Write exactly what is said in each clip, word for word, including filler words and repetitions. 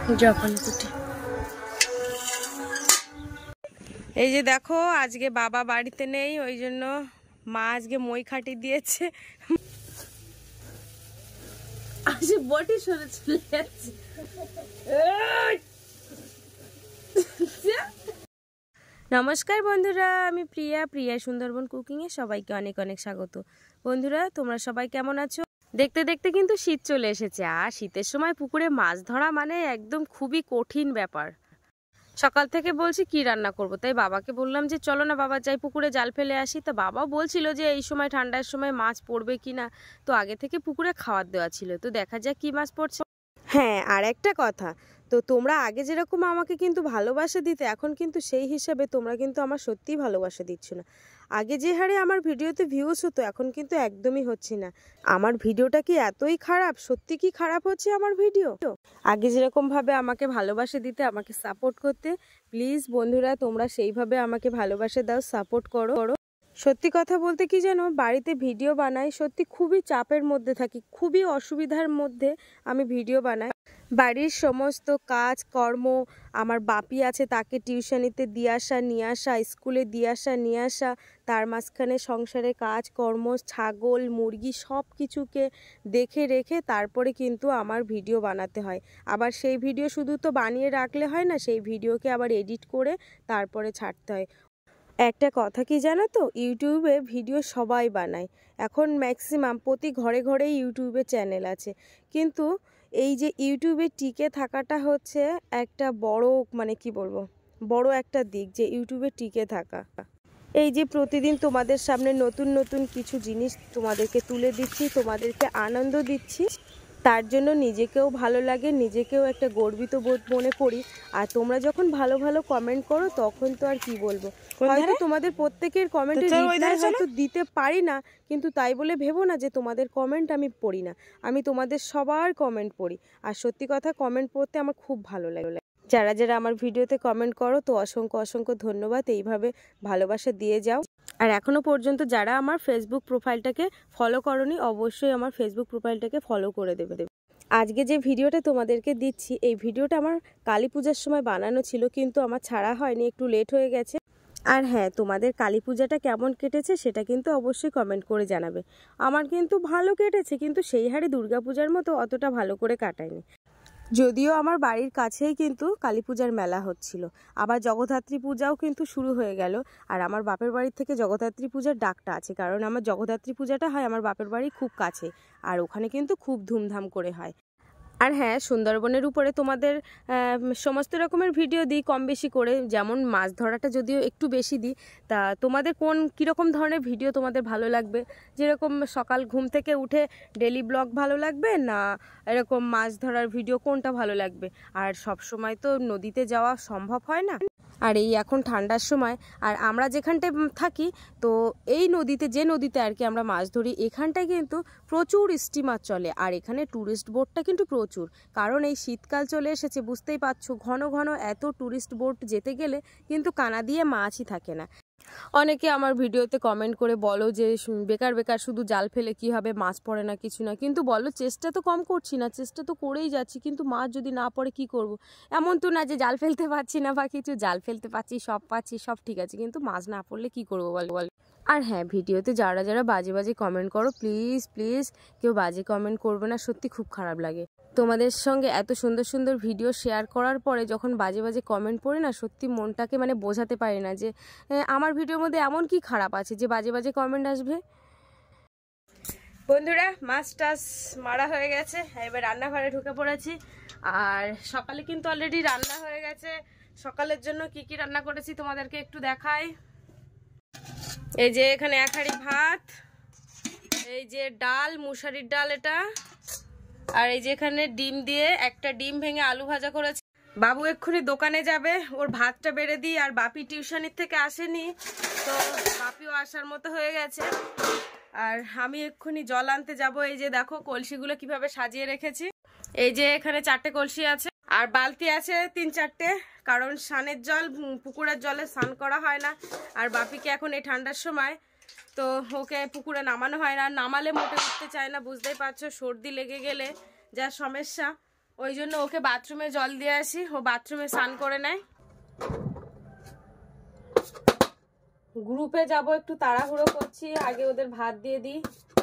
জলপাইগুড়ি। এই যে দেখো আজকে বাবা বাড়িতে নেই, ওই জন্য মা আজকে মই খাটি দিয়েছে। আজকে বটি সরে চলে যাচ্ছে। নমস্কার বন্ধুরা, আমি প্রিয়া প্রিয়া সুন্দরবন কুকিং এ সবাইকে অনেক অনেক স্বাগত। বন্ধুরা তোমরা সবাই কেমন আছো? দেখতে দেখতে কিন্তু শীত চলে এসেছে, আর শীতের সময় পুকুরে মাছ ধরা মানে একদম খুবই কঠিন ব্যাপার। সকাল থেকে বলছি কি রান্না করব, তাই বাবাকে বললাম যে চলো না বাবা যাই পুকুরে জাল ফেলে আসি। তো বাবাও বলছিল যে এই সময় ঠান্ডার সময় মাছ পড়বে কি না, তো আগে থেকে পুকুরে খাবার দেওয়া ছিল, তো দেখা যাক কি মাছ পড়ছে। হ্যাঁ, আর একটা কথা, তো তোমরা আগে যেরকম আমাকে কিন্তু ভালোবাসা দিতে, এখন কিন্তু সেই হিসাবে তোমরা কিন্তু আমার সত্যিই ভালোবাসা দিচ্ছ না। আগে যে হারে আমার ভিডিওতে ভিউজ হতো, এখন কিন্তু একদমই হচ্ছে না। আমার ভিডিওটা কি এতই খারাপ? সত্যি কি খারাপ হচ্ছে আমার ভিডিও? আগে যেরকমভাবে আমাকে ভালোবাসা দিতে, আমাকে সাপোর্ট করতে, প্লিজ বন্ধুরা তোমরা সেইভাবে আমাকে ভালোবাসা দাও, সাপোর্ট করো। সত্যি কথা বলতে কি জানো, বাড়িতে ভিডিও বানাই সত্যি খুবই চাপের মধ্যে থাকি, খুবই অসুবিধার মধ্যে আমি ভিডিও বানাই। বাড়ির সমস্ত কাজ কর্ম, আমার বাপি আছে তাকে টিউশনিতে দিয়ে আসা নিয়ে আসা, স্কুলে দিয়ে আসা নিয়ে আসা, তার মাঝখানে সংসারে কাজ কর্ম, ছাগল মুরগি সব কিছুকে দেখে রেখে তারপরে কিন্তু আমার ভিডিও বানাতে হয়। আবার সেই ভিডিও শুধু তো বানিয়ে রাখলে হয় না, সেই ভিডিওকে আবার এডিট করে তারপরে ছাড়তে হয়। একটা কথা কি জানো তো, ইউটিউবে ভিডিও সবাই বানায়, এখন ম্যাক্সিমাম প্রতি ঘরে ঘরেই ইউটিউবে চ্যানেল আছে, কিন্তু এই যে ইউটিউবে টিকে থাকাটা হচ্ছে একটা বড় মানে কি বলবো বড় একটা দিক, যে ইউটিউবে টিকে থাকা। এই যে প্রতিদিন তোমাদের সামনে নতুন নতুন কিছু জিনিস তোমাদেরকে তুলে দিচ্ছি, তোমাদেরকে আনন্দ দিচ্ছি, তার জন্য নিজেকেও ভালো লাগে, নিজেকেও একটা গর্বিত বোধ মনে করি। আর তোমরা যখন ভালো ভালো কমেন্ট করো তখন তো আর কি বলবো, হয়তো তোমাদের প্রত্যেকের কমেন্টে রিপ্লাই হয়তো দিতে পারি না, কিন্তু তাই বলে ভেবো না যে তোমাদের কমেন্ট আমি পড়ি না। আমি তোমাদের সবার কমেন্ট পড়ি, আর সত্যি কথা কমেন্ট পড়তে আমার খুব ভালো লাগে। যারা যারা আমার ভিডিওতে কমেন্ট করো তো অসংখ্য অসংখ্য ধন্যবাদ, এইভাবে ভালোবাসা দিয়ে যাও। আর এখনও পর্যন্ত যারা আমার ফেসবুক প্রোফাইলটাকে ফলো করোনি, অবশ্যই আমার ফেসবুক প্রোফাইলটাকে ফলো করে দেবে। আজকে যে ভিডিওটা তোমাদেরকে দিচ্ছি, এই ভিডিওটা আমার কালী পূজার সময় বানানো ছিল, কিন্তু আমার ছাড়া হয়নি, একটু লেট হয়ে গেছে। আর হ্যাঁ, তোমাদের কালী পূজাটা কেমন কেটেছে সেটা কিন্তু অবশ্যই কমেন্ট করে জানাবে। আমার কিন্তু ভালো কেটেছে, কিন্তু সেই হারে দুর্গা পূজার মতো অতটা ভালো করে কাটায়নি। যদিও আমার বাড়ির কাছেই কিন্তু কালী পূজার মেলা হচ্ছিল, আবার জগদ্ধাত্রী পূজাও কিন্তু শুরু হয়ে গেল। আর আমার বাপের বাড়ির থেকে জগদ্ধাত্রী পূজার ডাকটা আছে, কারণ আমার জগদ্ধাত্রী পূজাটা হয় আমার বাপের বাড়ি খুব কাছে, আর ওখানে কিন্তু খুব ধুমধাম করে হয়। আর হ্যাঁ, সুন্দরবনের উপরে তোমাদের সমস্ত রকমের ভিডিও দিই কম বেশি করে, যেমন মাছ ধরাটা যদিও একটু বেশি দিই। তা তোমাদের কোন কীরকম ধরনের ভিডিও তোমাদের ভালো লাগবে? যেরকম সকাল ঘুম থেকে উঠে ডেলি ব্লগ ভালো লাগবে, না এরকম মাছ ধরার ভিডিও, কোনটা ভালো লাগবে? আর সব সময় তো নদীতে যাওয়া সম্ভব হয় না, আর এই এখন ঠান্ডার সময়, আর আমরা যেখানটায় থাকি তো এই নদীতে, যে নদীতে আর কি আমরা মাছ ধরি, এখানটায় কিন্তু প্রচুর স্টিমার চলে, আর এখানে ট্যুরিস্ট বোটটা কিন্তু প্রচুর, কারণ এই শীতকাল চলে এসেছে, বুঝতেই পারছো, ঘন ঘন এত ট্যুরিস্ট বোট যেতে গেলে কিন্তু কানা দিয়ে মাছই থাকে না। অনেকে আমার ভিডিওতে কমেন্ট করে বলো যে বেকার বেকার শুধু জাল ফেলে কি হবে, মাছ পড়ে না কিছু না, কিন্তু বলো চেষ্টা তো কম করছি না, চেষ্টা তো করেই যাচ্ছি, কিন্তু মাছ যদি না পড়ে কি করব? এমন তো না যে জাল ফেলতে পারছি না বা কিছু, জাল ফেলতে পারছি, সব পাচ্ছি, সব ঠিক আছে, কিন্তু মাছ না পড়লে কি করবো বল বল আর হ্যাঁ, ভিডিওতে যারা যারা বাজে বাজে কমেন্ট করো, প্লিজ প্লিজ কেউ বাজে কমেন্ট করবে না, সত্যি খুব খারাপ লাগে। তোমাদের সঙ্গে এত সুন্দর সুন্দর ভিডিও শেয়ার করার পরে যখন বাজে বাজে কমেন্ট পড়ে না, সত্যি মনটাকে মানে বোঝাতে পারি না যে আমার ভিডিওর মধ্যে এমন কি খারাপ আছে যে বাজে বাজে কমেন্ট আসবে। বন্ধুরা, মাছ টাছ মারা হয়ে গেছে, এবার রান্নাঘরে ঢুকে পড়েছি। আর সকালে কিন্তু অলরেডি রান্না হয়ে গেছে। সকালের জন্য কি কি রান্না করেছি তোমাদেরকে একটু দেখাই। এই যে এখানে এক হাঁড়ি ভাত, এই যে ডাল, মুসারির ডাল এটা, আর এই যে এখানে ডিম দিয়ে একটা ডিম ভেঙে আলু ভাজা করেছি। বাবু এক্ষুনি দোকানে যাবে, ওর ভাতটা বেড়ে দিই। আর বাপি টিউশনির থেকে আসেনি, তো বাপিও আসার মতো হয়ে গেছে। আর আমি এক্ষুনি জল আনতে যাব। এই যে দেখো কলসিগুলো কিভাবে সাজিয়ে রেখেছি। এই যে এখানে চারটে কলসি আছে, আর বালতি আছে তিন চারটে, কারণ স্নানের জল, পুকুরের জলে স্নান করা হয় না। আর বাপিকে এখন এই ঠান্ডার সময় তো ওকে পুকুরে নামানো হয় না, নামালে মোটে উঠতে চায় না, বুঝতেই পারছো, সর্দি লেগে গেলে যা সমস্যা। ওই জন্য ওকে বাথরুমে জল দিয়ে আসি, ও বাথরুমে স্নান করে নেয়। গ্রুপে যাব, একটু তাড়াহুড়ো করছি, আগে ওদের ভাত দিয়ে দিই।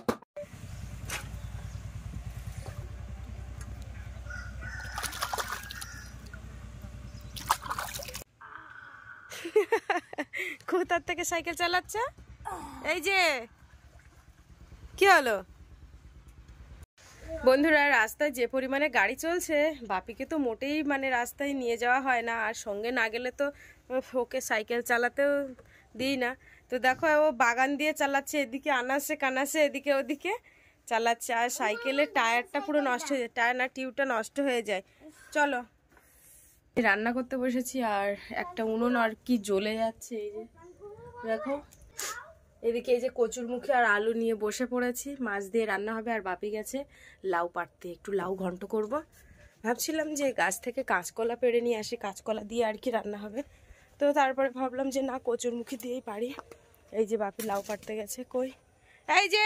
কোথার থেকে সাইকেল চালাচ্ছে? এই যে কি হলো বন্ধুরা, রাস্তায় যে পরিমাণে গাড়ি চলছে, বাপিকে তো মোটেই মানে রাস্তায় নিয়ে যাওয়া হয় না, আর সঙ্গে না গেলে তো ওকে সাইকেল চালাতেও দিই না। তো দেখো ও বাগান দিয়ে চালাচ্ছে, এদিকে আনাসে কানাসে এদিকে ওদিকে চালাচ্ছে, আর সাইকেলের টায়ারটা পুরো নষ্ট হয়ে যায়, টায়ার না টিউবটা নষ্ট হয়ে যায়। চলো রান্না করতে বসেছি, আর একটা উনুন আর কি জ্বলে যাচ্ছে। এই যে দেখো, এদিকে এই যে কচুর মুখে আর আলু নিয়ে বসে পড়েছি, মাছ দিয়ে রান্না হবে। আর বাপি গেছে লাউ পাড়তে, একটু লাউ ঘন্ট করব। ভাবছিলাম যে গাছ থেকে কাঁচকলা পেড়ে নিয়ে আসি, কাঁচকলা দিয়ে আর কি রান্না হবে। তো তারপরে ভাবলাম যে না, কচুর মুখি দিয়েই পারি। এই যে বাপি লাউ পাড়তে গেছে। কই এই যে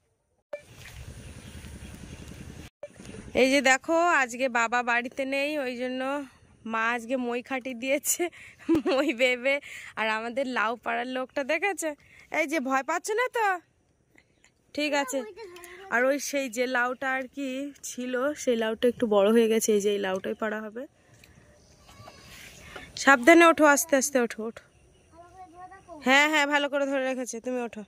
এই যে দেখো, আজকে বাবা বাড়িতে নেই, ওই জন্য মা আজকে মই খাটি দিয়েছে, মই বেবে। আর আমাদের লাউ পাড়ার লোকটা দেখেছে, এই যে ভয় পাচ্ছে না তো, ঠিক আছে। আর ওই সেই যে লাউটা আর কি ছিল, সেই লাউটা একটু বড় হয়ে গেছে, এই যে এই লাউটাই পাড়া হবে। সাবধানে ওঠো, আস্তে আস্তে ওঠো ওঠো। হ্যাঁ হ্যাঁ ভালো করে ধরে রেখেছে, তুমি ওঠো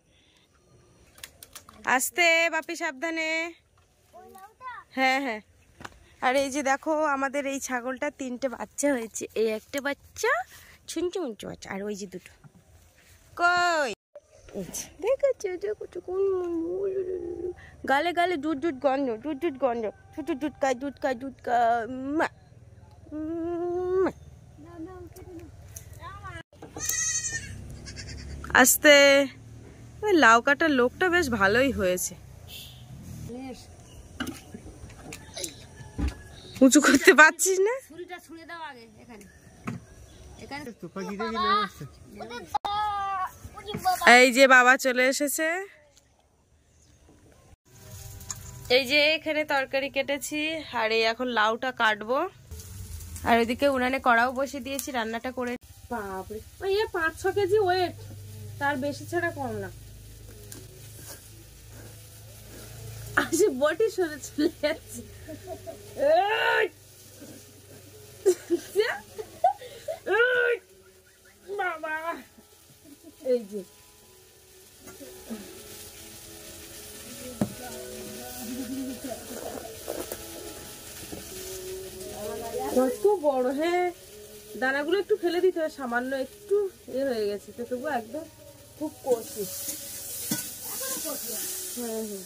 আস্তে, বাপি সাবধানে। হ্যাঁ হ্যাঁ। আর এই যে দেখো, আমাদের এই ছাগলটা তিনটে বাচ্চা হয়েছে, এই একটা বাচ্চা ছুনচু মুঞ্চু বাচ্চা, আর ওই যে দুটো। কই দেখেছো দেখো, কোন গালে গালে দুধ দুধ গন্ধ, দুধ দুধ গন্ধ, দুধ দুধ খায় দুধ খায় দুধ খায়। আস্তে। লাউ কাটার লোকটা বেশ ভালোই হয়েছে, উঁচু করতে পারছিস না। এই যে বাবা চলে এসেছে, এই যে এখানে তরকারি কেটেছি, আর এই এখন লাউটা কাটবো। আর ওইদিকে উনানে কড়াও বসে দিয়েছি, রান্নাটা করে। বাপরে, ওই পাঁচ ছ কেজি ওয়েট, তার বেশি ছাড়া কম না। আসে বটি সরে চলে যাচ্ছে। বাবা এই যে কত বড়, হ্যাঁ দানাগুলো একটু ফেলে দিতে হবে, সামান্য একটু এ হয়ে গেছে তো, তবু একদম খুব কচি। হ্যাঁ হ্যাঁ,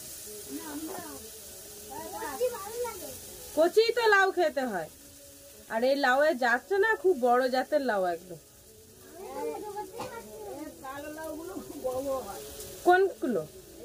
কচি তো লাউ খেতে হয়। আর এই লাউ এর জাতটা না খুব বড় জাতের লাউ একদম। কোনগুলো?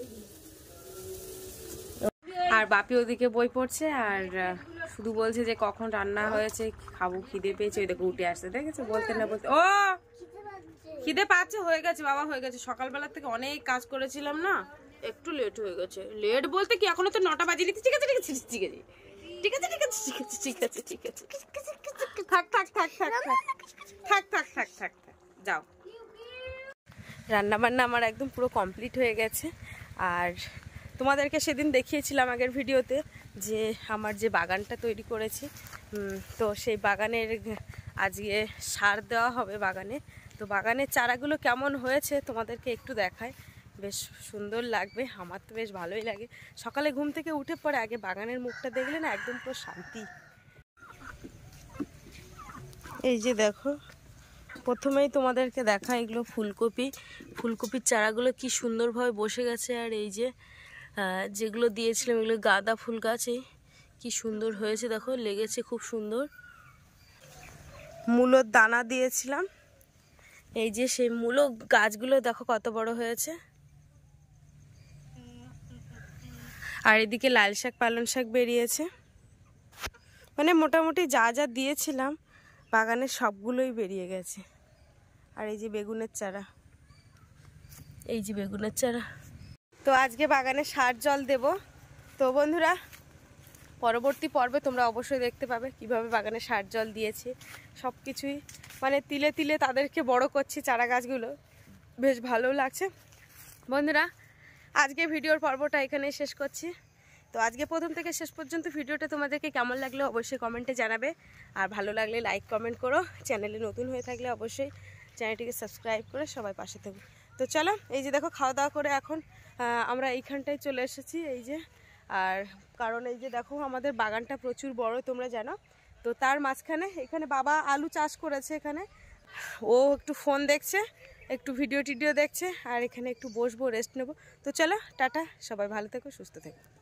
আর বাপি ওদিকে বই পড়ছে, আর শুধু বলছে যে কখন রান্না হয়েছে, খাবো, খিদে পেয়েছে। ওই দেখো উঠে আসছে, দেখেছো, বলতে না বলতে। ও খিদে পাচ্ছে, হয়ে গেছে বাবা, হয়ে গেছে। সকালবেলা থেকে অনেক কাজ করেছিলাম না, একটু লেট হয়ে গেছে। লেট বলতে কি, এখনো তো নটা বাজিয়ে ঠিক আছে ঠিক আছে ঠিক আছে ঠিক আছে ঠিক আছে ঠিক আছে ঠিক আছে ঠিক আছে থাক থাক থাক থাক থাক থাক থাক থাক থাক যাও। রান্না বান্না আমার একদম পুরো কমপ্লিট হয়ে গেছে। আর তোমাদেরকে সেদিন দেখিয়েছিলাম আগের ভিডিওতে যে আমার যে বাগানটা তৈরি করেছি, তো সেই বাগানের আজকে সার দেওয়া হবে বাগানে। তো বাগানের চারাগুলো কেমন হয়েছে তোমাদেরকে একটু দেখায়, বেশ সুন্দর লাগবে, আমার তো বেশ ভালোই লাগে। সকালে ঘুম থেকে উঠে পরে আগে বাগানের মুখটা দেখলে না একদম পুরো শান্তি। এই যে দেখো, প্রথমেই তোমাদেরকে দেখা এগুলো ফুলকপি, ফুলকপির চারাগুলো কি সুন্দরভাবে বসে গেছে। আর এই যে যেগুলো দিয়েছিলাম এগুলো গাঁদা ফুল গাছে কি সুন্দর হয়েছে, দেখো লেগেছে খুব সুন্দর। মূলোর দানা দিয়েছিলাম, এই যে সেই মূলো গাছগুলো দেখো কত বড় হয়েছে। আর এদিকে লাল শাক পালং শাক বেরিয়েছে, মানে মোটামুটি যা যা দিয়েছিলাম বাগানের সবগুলোই বেরিয়ে গেছে। আর এই যে বেগুনের চারা, এই যে বেগুনের চারা। তো আজকে বাগানে সার জল দেব। তো বন্ধুরা পরবর্তী পর্বে তোমরা অবশ্যই দেখতে পাবে কিভাবে বাগানে সার জল দিয়েছি, সব কিছুই মানে তিলে তিলে তাদেরকে বড় করছি চারা গাছগুলো, বেশ ভালো লাগছে। বন্ধুরা আজকে ভিডিওর পর্বটা এখানে শেষ করছি। তো আজকে প্রথম থেকে শেষ পর্যন্ত ভিডিওটা তোমাদেরকে কেমন লাগলো অবশ্যই কমেন্টে জানাবে, আর ভালো লাগলে লাইক কমেন্ট করো, চ্যানেলে নতুন হয়ে থাকলে অবশ্যই চ্যানেলটিকে সাবস্ক্রাইব করে সবাই পাশে থাকো। তো চলো, এই যে দেখো খাওয়া দাওয়া করে এখন আমরা এইখানটায় চলে এসেছি, এই যে আর কারণ এই যে দেখো আমাদের বাগানটা প্রচুর বড় তোমরা জানো, তো তার মাঝখানে এখানে বাবা আলু চাষ করেছে, এখানে ও একটু ফোন দেখছে, একটু ভিডিও টিডিও দেখছে, আর এখানে একটু বসবো, রেস্ট নেবো। তো চলো টাটা, সবাই ভালো থেকো, সুস্থ থেকো।